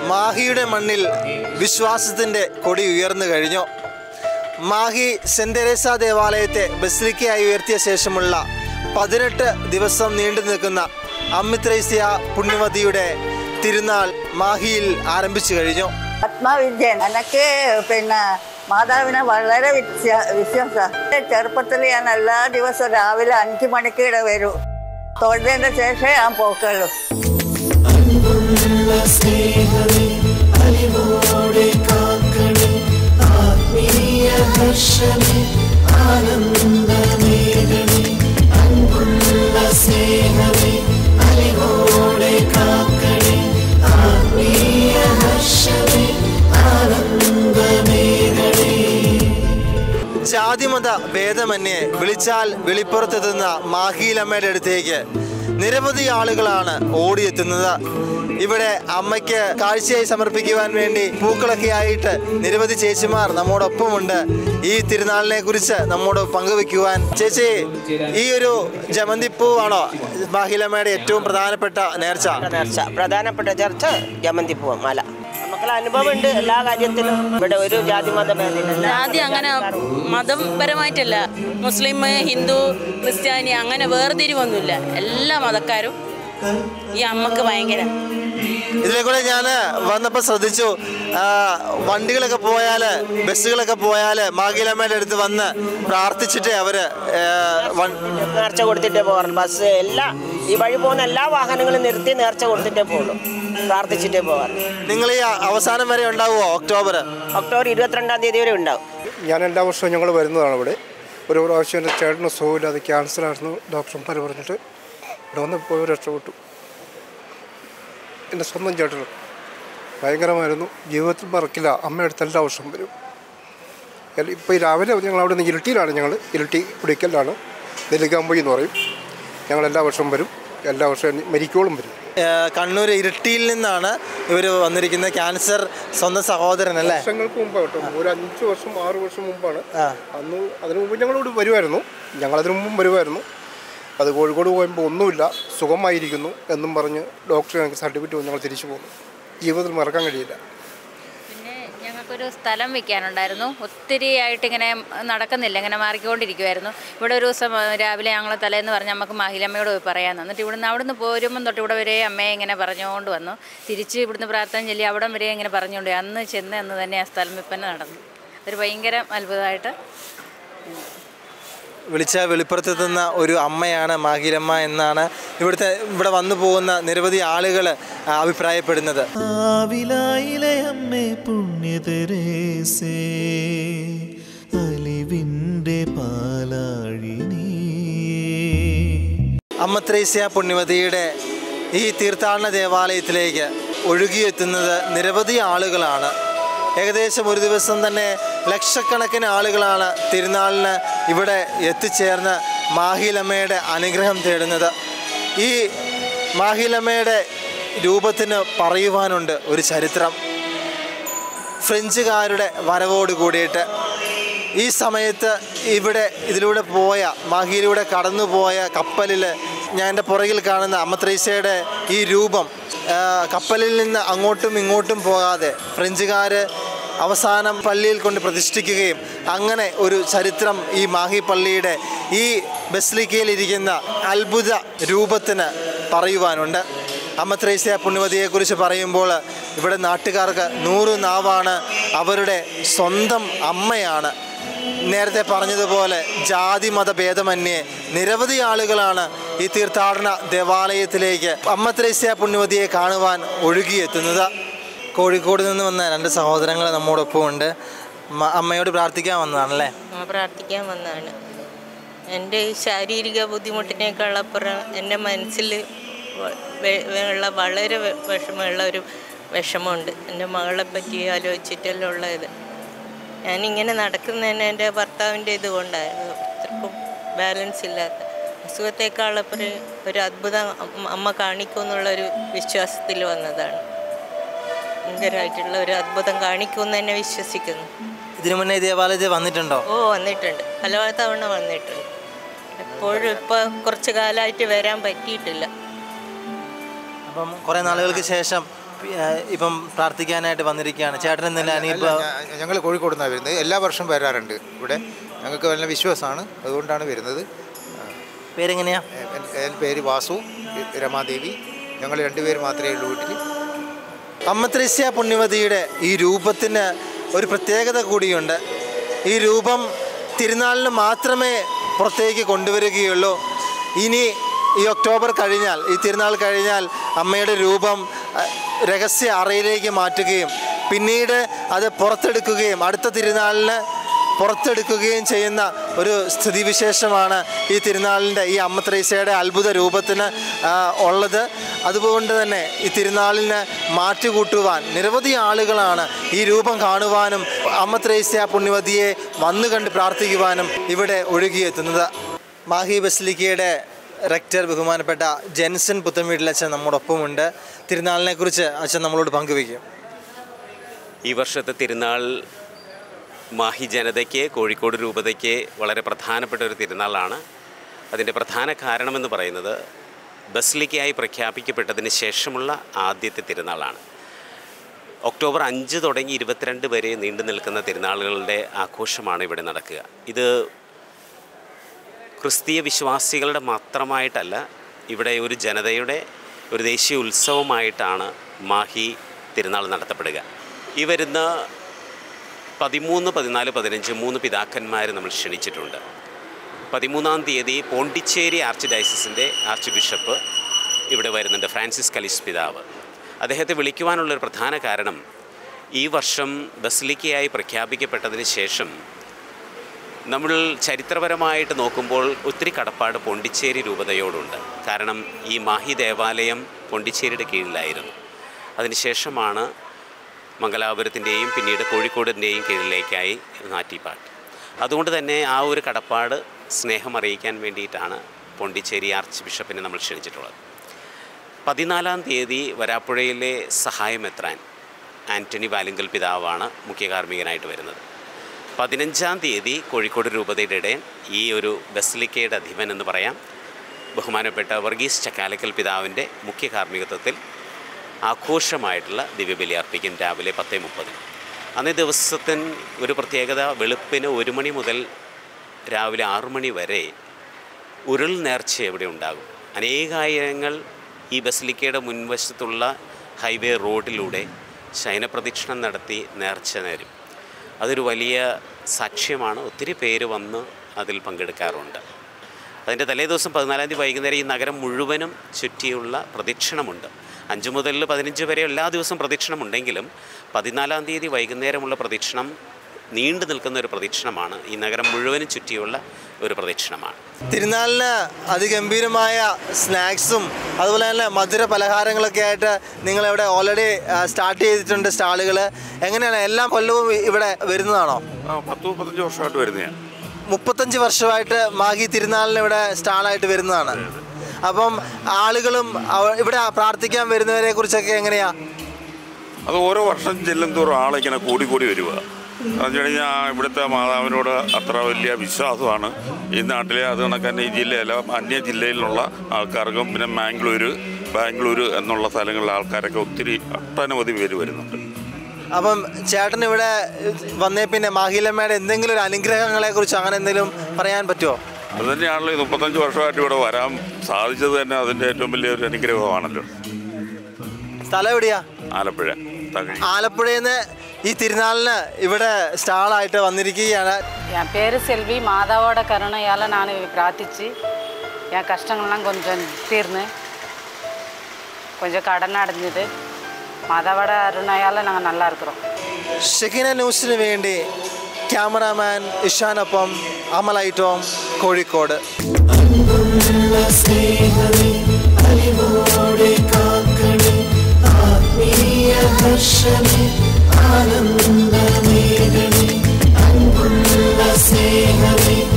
മാഹിയുടെ മണ്ണിൽ വിശ്വാസത്തിൻ്റെ കൊടി ഉയർന്നു കഴിഞ്ഞു. മാഹി സെന്റ് തെരേസ ദേവാലയത്തെ ബസിലിക്കയായി ഉയർത്തിയ ശേഷമുള്ള 18 ദിവസം നീണ്ടു നിൽക്കുന്ന അമ്മത്രേസ്യ പുണ്യവതിയുടെ തിരുനാൾ മാഹിയിൽ ആരംഭിച്ചു കഴിഞ്ഞു. ആത്മാവിദ്യൻ എനിക്ക് മാതാവിനെ വളരെ വിശ്വാസം. ചെറുപ്പത്തിൽ ഞാൻ എല്ലാ ദിവസവും രാവിലെ 5 മണിക്ക് വരൂ. തൊഴുതിൻ്റെ ശേഷം ഞാൻ പോക്കുള്ളൂ. ജാതിമത ഭേദമന്യേ വിളിച്ചാൽ വെളിപ്പുറത്തെത്തുന്ന മാഹിയിലമ്മയുടെ അടുത്തേക്ക് നിരവധി ആളുകളാണ് ഓടിയെത്തുന്നത്. ഇവിടെ അമ്മയ്ക്ക് കാഴ്ചയായി സമർപ്പിക്കുവാൻ വേണ്ടി പൂക്കളൊക്കെ ആയിട്ട് നിരവധി ചേച്ചിമാർ നമ്മോടൊപ്പമുണ്ട്. ഈ തിരുനാളിനെ കുറിച്ച് നമ്മോട് പങ്കുവെക്കുവാൻ. ചേച്ചി, ഈ ഒരു ജമന്തിപ്പൂവാണോ മാഹിയിലമ്മയുടെ ഏറ്റവും പ്രധാനപ്പെട്ട നേർച്ച? പ്രധാനപ്പെട്ട നേർച്ച ജമന്തിപ്പൂ മാല. നമുക്കുള്ള അനുഭവം ഉണ്ട് എല്ലാ കാര്യത്തിലും. ഇവിടെ ഒരു ജാതി ജാതി അങ്ങനെ മതപരമായിട്ടല്ല, മുസ്ലിം, ഹിന്ദു, ക്രിസ്ത്യാനി അങ്ങനെ വേർതിരിവൊന്നുമില്ല. എല്ലാ മതക്കാരും ഈ അമ്മക്ക് ഭയങ്കര. ഇതിലേക്കൂടെ ഞാൻ വന്നപ്പോൾ ശ്രദ്ധിച്ചു, വണ്ടികളൊക്കെ പോയാല്, ബസ്സുകളൊക്കെ പോയാല് മാഹിയിലമ്മയുടെ അടുത്ത് വന്ന് പ്രാർത്ഥിച്ചിട്ടേ അവര് നേർച്ച കൊടുത്തിട്ടേ പോകാറുള്ളൂ. ബസ് എല്ലാ ഈ വഴി പോകുന്ന എല്ലാ വാഹനങ്ങളും നിർത്തി നേർച്ച കൊടുത്തിട്ടേ പോകുള്ളൂ, പ്രാർത്ഥിച്ചിട്ടേ പോകാറ്. നിങ്ങൾ ഈ അവസാനം വരെ ഉണ്ടാവുമോ? ഒക്ടോബർ 22-ാം തീയതി വരെ ഉണ്ടാവും. ഞാൻ എല്ലാ വർഷവും ഞങ്ങൾ വരുന്നതാണ് ഇവിടെ. ഒരു പ്രാവശ്യം എൻ്റെ ചേട്ടന് സുഖമില്ലാതെ ക്യാൻസറായിരുന്നു. ഡോക്ടർമാർ പറഞ്ഞിട്ട് ഇവിടെ വന്ന് പോയി രക്ഷപ്പെട്ടു. എൻ്റെ സ്വന്തം ചേട്ടനും ഭയങ്കരമായിരുന്നു. ജീവിതത്തിൽ മറക്കില്ല. അമ്മയടുത്ത് എല്ലാ വർഷവും വരും. ഇപ്പോൾ ഈ രാവിലെ ഞങ്ങൾ അവിടെ നിന്ന് ഇരട്ടിയിലാണ്. ഞങ്ങൾ ഇരട്ടി കുടിക്കലാണ്, നെല്ലിക്കാമ്പൊഴി എന്ന് പറയും. ഞങ്ങൾ എല്ലാ വർഷവും വരും. എല്ലാ വർഷവും മരിക്കോളും വരും. കണ്ണൂർ ഇരട്ടിയിൽ നിന്നാണ് ഇവർ വന്നിരിക്കുന്നത്. ക്യാൻസർ സ്വന്തം സഹോദരൻ അല്ലേ? വർഷങ്ങൾക്ക് മുമ്പ് കേട്ടോ, ഒരു 5 വർഷം 6 വർഷം മുമ്പാണ്. അന്ന് അതിനു മുമ്പ് ഞങ്ങളോട് വരുമായിരുന്നു. ഞങ്ങളതിനു മുമ്പും വരുമായിരുന്നു. അത് കോഴിക്കോട് പോയപ്പോൾ ഒന്നുമില്ല, സുഖമായിരിക്കുന്നു എന്നും പറഞ്ഞ് ഡോക്ടർ ഞങ്ങൾക്ക് സർട്ടിഫിക്കറ്റ് ഞങ്ങൾ തിരിച്ചു പോകുന്നു. ജീവിതത്തിൽ മറക്കാൻ കഴിയില്ല. പിന്നെ ഞങ്ങൾക്കൊരു സ്ഥലം വിൽക്കാനുണ്ടായിരുന്നു. ഒത്തിരി ആയിട്ട് ഇങ്ങനെ നടക്കുന്നില്ല, ഇങ്ങനെ മാറിക്കൊണ്ടിരിക്കുമായിരുന്നു. ഇവിടെ ഒരു ദിവസം രാവിലെ ഞങ്ങൾ തലേന്ന് പറഞ്ഞ് നമുക്ക് മാഹിയിലമ്മയോട് പോയി പറയാമെന്ന്. എന്നിട്ട് അവിടുന്ന് പോരുമ്പം തൊട്ട് ഇവിടെ വരെ അമ്മയെ ഇങ്ങനെ പറഞ്ഞുകൊണ്ട് വന്നു. തിരിച്ച് ഇവിടുന്ന് പ്രാർത്ഥന ചൊല്ലി അവിടം വരെ ഇങ്ങനെ പറഞ്ഞുകൊണ്ട് അന്ന് ചെന്ന് അന്ന് തന്നെ ആ സ്ഥലം വിൽപ്പന നടന്നു. ഒരു ഭയങ്കര അത്ഭുതമായിട്ട്. വിളിച്ച വെളിപ്പുറത്തെത്തുന്ന ഒരു അമ്മയാണ് മാഹിയിലമ്മ എന്നാണ് ഇവിടെ വന്നു പോകുന്ന നിരവധി ആളുകൾ അഭിപ്രായപ്പെടുന്നത്. അമ്മത്രേസ്യ പുണ്യവതിയുടെ ഈ തീർത്ഥാടന ദേവാലയത്തിലേക്ക് ഒഴുകിയെത്തുന്നത് നിരവധി ആളുകളാണ്. ഏകദേശം ഒരു ദിവസം തന്നെ ലക്ഷക്കണക്കിന് ആളുകളാണ് തിരുനാളിന് ഇവിടെ എത്തിച്ചേർന്ന് മാഹിയിലമ്മയുടെ അനുഗ്രഹം തേടുന്നത്. ഈ മാഹിയിലമ്മയുടെ രൂപത്തിന് പറയുവാനുണ്ട് ഒരു ചരിത്രം. ഫ്രഞ്ചുകാരുടെ വരവോട് കൂടിയിട്ട് ഈ സമയത്ത് ഇതിലൂടെ പോയ മാഹിയിലൂടെ കടന്നുപോയ കപ്പലിൽ ഞാൻ എൻ്റെ പുറകിൽ കാണുന്ന അമ്മത്രേസ്യയുടെ ഈ രൂപം കപ്പലിൽ നിന്ന് അങ്ങോട്ടും ഇങ്ങോട്ടും പോകാതെ ഫ്രഞ്ചുകാർ അവസാനം പള്ളിയിൽ കൊണ്ട് പ്രതിഷ്ഠിക്കുകയും അങ്ങനെ ഒരു ചരിത്രം ഈ മാഹി പള്ളിയുടെ ഈ ബസിലിക്കയിലിരിക്കുന്ന അത്ഭുത രൂപത്തിന് പറയുവാനുണ്ട്. അമ്മത്രേസ്യ പുണ്യവതിയെക്കുറിച്ച് പറയുമ്പോൾ ഇവിടെ നാട്ടുകാർക്ക് 100 നാവാണ്. അവരുടെ സ്വന്തം അമ്മയാണ്. നേരത്തെ പറഞ്ഞതുപോലെ ജാതി മത ഭേദമന്യേ നിരവധി ആളുകളാണ് ഈ തീർത്ഥാടന ദേവാലയത്തിലേക്ക് അമ്മത്രേസ്യ പുണ്യവതിയെ കാണുവാൻ ഒഴുകിയെത്തുന്നത്. കോഴിക്കോട് നിന്ന് വന്ന 2 സഹോദരങ്ങൾ നമ്മോടൊപ്പം ഉണ്ട്. അമ്മയോട് പ്രാർത്ഥിക്കാൻ വന്നതാണല്ലേ? പ്രാർത്ഥിക്കാൻ വന്നതാണ്. എൻ്റെ ശാരീരിക ബുദ്ധിമുട്ടിനേക്കാളപ്പുറം എൻ്റെ മനസ്സിൽ വളരെ ഒരു വിഷമമുണ്ട്. എൻ്റെ മകളെ പറ്റി ആലോചിച്ചിട്ടെല്ലാം ഉള്ളത്. ഞാനിങ്ങനെ നടക്കുന്നതന്നെ എൻ്റെ ഭർത്താവിൻ്റെ ഇതുകൊണ്ടായിരുന്നു. അത്രക്കും ബാലൻസ് ഇല്ലാത്ത അസുഖത്തെക്കാളപ്പുറം ഒരു അത്ഭുതം അമ്മ കാണിക്കുമെന്നുള്ളൊരു വിശ്വാസത്തിൽ വന്നതാണ്. ഭയങ്കരമായിട്ടുള്ള ഒരു അത്ഭുതം കാണിക്കുമെന്ന് തന്നെ വിശ്വസിക്കുന്നു. ഇതിനു മുന്നേ ദേവാലയത്തിൽ വന്നിട്ടുണ്ടോ? വന്നിട്ടുണ്ട്, പല തവണ വന്നിട്ടുണ്ട്. എപ്പോഴും ഇപ്പം കുറച്ച് കാലമായിട്ട് വരാൻ പറ്റിയിട്ടില്ല. അപ്പം കുറേ നാളുകൾക്ക് ശേഷം ഇപ്പം പ്രാർത്ഥിക്കാനായിട്ട് വന്നിരിക്കുകയാണ്. ചേട്ടൻ എന്തെങ്കിലും ഞങ്ങൾ കോഴിക്കോട് നിന്നാണ് വരുന്നത്. എല്ലാ വർഷവും വരാറുണ്ട് ഇവിടെ. ഞങ്ങൾക്ക് നല്ല വിശ്വാസമാണ്, അതുകൊണ്ടാണ് വരുന്നത്. പേരെങ്ങനെയാ? എൻ്റെ പേര് വാസു, രമാദേവി. ഞങ്ങൾ രണ്ടുപേര് മാത്രമേ ഉള്ളൂ വീട്ടിൽ. അമ്മ ത്രേസ്യ പുണ്യവതിയുടെ ഈ രൂപത്തിന് ഒരു പ്രത്യേകത കൂടിയുണ്ട്. ഈ രൂപം തിരുനാളിന് മാത്രമേ പുറത്തേക്ക് കൊണ്ടുവരികയുള്ളൂ. ഇനി ഈ ഒക്ടോബർ കഴിഞ്ഞാൽ, ഈ തിരുനാൾ കഴിഞ്ഞാൽ അമ്മയുടെ രൂപം രഹസ്യ അറയിലേക്ക് മാറ്റുകയും പിന്നീട് അത് പുറത്തെടുക്കുകയും അടുത്ത തിരുനാളിന് പുറത്തെടുക്കുകയും ചെയ്യുന്ന ഒരു സ്ഥിതിവിശേഷമാണ് ഈ തിരുനാളിൻ്റെ, ഈ അമ്മ ത്രേസ്യയുടെ അത്ഭുത രൂപത്തിന് ഉള്ളത്. അതുകൊണ്ട് തന്നെ ഈ തിരുനാളിന് മാറ്റുകൂട്ടുവാൻ നിരവധി ആളുകളാണ് ഈ രൂപം കാണുവാനും അമ്മ ത്രേസ്യ പുണ്യവതിയെ വന്നു കണ്ട് പ്രാർത്ഥിക്കുവാനും ഇവിടെ ഒഴുകിയെത്തുന്നത്. മാഹി ബസിലിക്കയുടെ റെക്ടർ ബഹുമാനപ്പെട്ട ജെൻസൺ പുത്തൻവീട്ടിലച്ഛൻ നമ്മോടൊപ്പമുണ്ട്. തിരുനാളിനെക്കുറിച്ച് അച്ഛൻ നമ്മളോട് പങ്കുവയ്ക്കും. ഈ വർഷത്തെ തിരുനാൾ മാഹി ജനതയ്ക്ക്, കോഴിക്കോട് രൂപതയ്ക്ക് വളരെ പ്രധാനപ്പെട്ട ഒരു തിരുനാളാണ്. അതിൻ്റെ പ്രധാന കാരണമെന്ന് പറയുന്നത് ബസിലിക്കയായി പ്രഖ്യാപിക്കപ്പെട്ടതിന് ശേഷമുള്ള ആദ്യത്തെ തിരുനാളാണ്. ഒക്ടോബർ 5 തുടങ്ങി 22 വരെ നീണ്ടു നിൽക്കുന്ന തിരുനാളുകളുടെ ആഘോഷമാണ് ഇവിടെ നടക്കുക. ഇത് ക്രിസ്തീയ വിശ്വാസികളുടെ മാത്രമായിട്ടല്ല, ഇവിടെ ഒരു ജനതയുടെ ഒരു ദേശീയ ഉത്സവമായിട്ടാണ് മാഹി തിരുനാൾ നടത്തപ്പെടുക. ഈ വരുന്ന 13, 14, 15 3 പിതാക്കന്മാർ നമ്മൾ ക്ഷണിച്ചിട്ടുണ്ട്. 13-ാം തീയതി പോണ്ടിച്ചേരി ആർച്ച് ഡയസിസിൻ്റെ ആർച്ച് ബിഷപ്പ് ഇവിടെ വരുന്നുണ്ട്, ഫ്രാൻസിസ് കലിസ് പിതാവ്. അദ്ദേഹത്തെ വിളിക്കുവാനുള്ളൊരു പ്രധാന കാരണം ഈ വർഷം ബസിലിക്കയായി പ്രഖ്യാപിക്കപ്പെട്ടതിന് ശേഷം നമ്മൾ ചരിത്രപരമായിട്ട് നോക്കുമ്പോൾ ഒത്തിരി കടപ്പാട് പോണ്ടിച്ചേരി രൂപതയോടുണ്ട്. കാരണം ഈ മാഹി ദേവാലയം പോണ്ടിച്ചേരിയുടെ കീഴിലായിരുന്നു. അതിനുശേഷമാണ് മംഗലാപുരത്തിൻ്റെയും പിന്നീട് കോഴിക്കോടിൻ്റെയും കീഴിലേക്കായി നാറ്റിപ്പാട്ട്. അതുകൊണ്ട് തന്നെ ആ ഒരു കടപ്പാട് സ്നേഹം അറിയിക്കാൻ വേണ്ടിയിട്ടാണ് പോണ്ടിച്ചേരി ആർച്ച് ബിഷപ്പിനെ നമ്മൾ ക്ഷണിച്ചിട്ടുള്ളത്. 14-ാം തീയതി വരാപ്പുഴയിലെ സഹായമെത്രാൻ ആൻ്റണി വാലിങ്കൽ പിതാവാണ് മുഖ്യ കാർമ്മികനായിട്ട് വരുന്നത്. 15-ാം തീയതി കോഴിക്കോട് രൂപതയുടെ ഇടയൻ, ഈ ഒരു ബസിലിക്കയുടെ അധിപൻ എന്ന് പറയാം, ബഹുമാനപ്പെട്ട വർഗീസ് ചക്കാലക്കൽ പിതാവിൻ്റെ മുഖ്യ കാർമ്മികത്വത്തിൽ ആഘോഷമായിട്ടുള്ള ദിവ്യബലി അർപ്പിക്കും രാവിലെ 10:30. അന്നേ ദിവസത്തിന് ഒരു പ്രത്യേകത, വെളുപ്പിന് 1 മണി മുതൽ രാവിലെ 6 മണി വരെ ഉരുൾ നേർച്ച ഇവിടെ ഉണ്ടാകും. അനേകായിരങ്ങൾ ഈ ബസിലിക്കയുടെ മുൻവശത്തുള്ള ഹൈവേ റോഡിലൂടെ ശയനപ്രദക്ഷിണം നടത്തി നേർച്ച നേരും. അതൊരു വലിയ സാക്ഷ്യമാണ്. ഒത്തിരി പേര് വന്ന് അതിൽ പങ്കെടുക്കാറുണ്ട്. അതിൻ്റെ തലേ ദിവസം 14-ാം തീയതി വൈകുന്നേരം ഈ നഗരം മുഴുവനും ചുറ്റിയുള്ള പ്രദക്ഷിണമുണ്ട്. 5 മുതൽ 15 വരെ എല്ലാ ദിവസവും പ്രദക്ഷിണമുണ്ടെങ്കിലും 14-ാം തീയതി വൈകുന്നേരമുള്ള പ്രദക്ഷിണം നീണ്ടു നിൽക്കുന്ന ഒരു പ്രദക്ഷിണമാണ്. ഈ നഗരം മുഴുവനും ചുറ്റിയുള്ള ഒരു പ്രദക്ഷിണമാണ്. തിരുനാളിന് അതിഗംഭീരമായ സ്നാക്സും അതുപോലെ തന്നെ മധുര പലഹാരങ്ങളൊക്കെ ആയിട്ട് നിങ്ങളിവിടെ ഓൾറെഡി സ്റ്റാർട്ട് ചെയ്തിട്ടുണ്ട് സ്റ്റാളുകൾ. എങ്ങനെയാണ്, എല്ലാ കൊല്ലവും ഇവിടെ വരുന്നതാണോ? 10-15 വർഷമായിട്ട് വരുന്നതാണ്. 35 വർഷമായിട്ട് മാഹി തിരുനാളിന് ഇവിടെ സ്റ്റാളായിട്ട് വരുന്നതാണ്. അപ്പം ആളുകളും ഇവിടെ പ്രാർത്ഥിക്കാൻ വരുന്നവരെ കുറിച്ചൊക്കെ എങ്ങനെയാ? അത് ഓരോ വർഷം ചെല്ലും തോറും ആളിങ്ങനെ കൂടി വരിക. എന്ന് വെച്ച് കഴിഞ്ഞാൽ ഇവിടുത്തെ മാതാവിനോട് അത്ര വലിയ വിശ്വാസമാണ് ഈ നാട്ടിലെ. അത് കണക്ക് തന്നെ ഈ ജില്ലയിലെ അന്യ ജില്ലയിലുള്ള ആൾക്കാർക്കും പിന്നെ ബാംഗ്ലൂർ എന്നുള്ള സ്ഥലങ്ങളിലെ ആൾക്കാരൊക്കെ ഒട്ടനവധി പേര് വരുന്നുണ്ട്. അപ്പം ചേട്ടൻ ഇവിടെ വന്നേ പിന്നെ മാഹിലമ്മയുടെ എന്തെങ്കിലും ഒരു അനുഗ്രഹങ്ങളെ കുറിച്ച് അങ്ങനെ എന്തെങ്കിലും പറയാൻ പറ്റുമോ? അത് തന്നെയാണല്ലോ ഈ 35 വർഷമായിട്ട് ഇവിടെ വരാൻ സാധിച്ചത് തന്നെ അതിൻ്റെ ഏറ്റവും വലിയൊരു അനുഗ്രഹമാണല്ലോ. സ്ഥലം എവിടെയാ? ആലപ്പുഴ. ആലപ്പുഴയിൽ നിന്ന് ഈ തിരുനാളിന് ഇവിടെ സ്റ്റാളായിട്ട് വന്നിരിക്കുകയാണ്. என் பேர் செல்வி. மாதாவோட கருணையால் நான் பிரார்த்திச்சு என் கஷ்டங்கள்லாம் கொஞ்சம் தீர்ந்து கொஞ்சம் கடன் அடைஞ்சது. മാതാവോட അരുണയാൽ ഞങ്ങൾ நல்லா இருக்கிறோம். ഷെക്കിന ന്യൂസിന് വേണ്ടി ക്യാമറാമാൻ ഇഷാനൊപ്പം അമലൈ ടോം, കോഴിക്കോട്. ആനന്ദമേഘമേ അൻപുള്ള സ്നേഹമേ